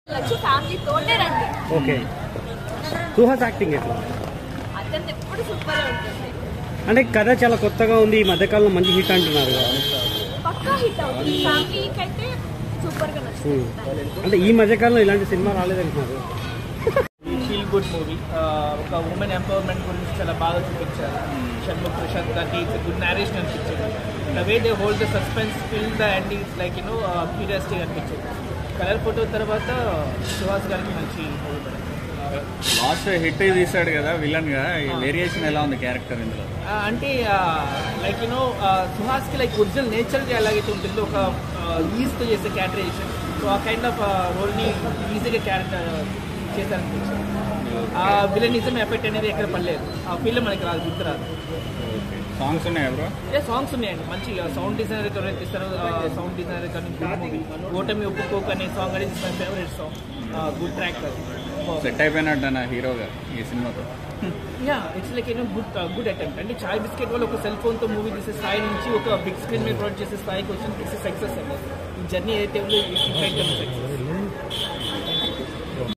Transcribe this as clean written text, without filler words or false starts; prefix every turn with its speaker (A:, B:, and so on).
A: Family తోటే రండి.
B: Okay, Suhas acting ఎట్లా?
A: అతను ఎప్పుడు సూపర్ ఉంటుంది.
B: అంటే కథ చాలా కొత్తగా ఉంది, ఈ మధ్యకాలంలో మంచి హిట్ అంటున్నారు కదా.
A: పక్కా హిట్ అవుతుంది, ఫ్యామిలీకి అయితే సూపర్ గా నచ్చుతుంది.
B: అంటే ఈ మధ్యకాలంలో ఇలాంటి సినిమా రాలేదంటున్నారు.
C: ఫీల్ గుడ్ మూవీ, ఒక ఉమెన్ ఎంపవర్మెంట్ గురించి చాలా బాగా చూపించారు. షణ్ముఖ్ ప్రశాంత్ గారికి ఇట్స్ గుడ్ నేరేషన్ అనిపించింది. The way they hold the suspense fill the ending it's like curiosity అనిపించింది. కలర్ ఫోటో తర్వాత సుహాస్ గారికి మంచి మూవీ పడింది.
D: లాస్ట్ హిట్ తీసాడు కదా విలన్ గా, వేరియేషన్ ఎలా ఉంది క్యారెక్టర్ ఇందులో?
C: అంటే లైక్ సుహాస్కి లైక్ ఒరిజినల్ నేచర్గా ఎలాగైతే ఉంటుందో ఒక ఈజీతో చేసే క్యారెక్టరైజేషన్, సో ఆ కైండ్ ఆఫ్ రోల్ని ఈజీగా క్యారెక్టర్ చేశారనిపించింది. ఆ విలనిజం ఎఫెక్ట్ అనేది ఎక్కడ పడలేదు, ఆ ఫీల్ మనకి రాదు, గుర్తు రాదు.
D: సాంగ్స్ ఉన్నాయా బ్రో?
C: సాంగ్స్ ఉన్నాయండి, మంచి సౌండ్ డిజైనర్ ఎవరైతే ఇస్తారో సౌండ్ డిజైనర్ కానీ గుడ్ మూవీ. ఓటమి ఒప్పుకోక అనే సాంగ్ అనేది my favourite song, good track.
D: Set అయిపోయినట్టు హీరోగా ఈ సినిమాతో.
C: Yeah, it's like good attempt. అంటే చాయ్ బిస్కెట్ వల్ల ఒక సెల్ ఫోన్తో మూవీ తీసే స్థాయి నుంచి ఒక బిగ్ స్క్రీన్ మీద ప్రొడక్ట్ చేసే స్థాయికి వచ్చిన సక్సెస్ అండి. ఈ జర్నీ ఏదైతే ఉందో సక్సెస్.